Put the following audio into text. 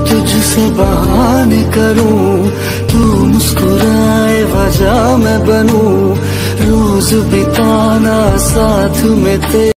तुझसे बहाने करूं, तू मुस्कुराए वजह मैं बनूं, रोज बिताना साथ में तेरे।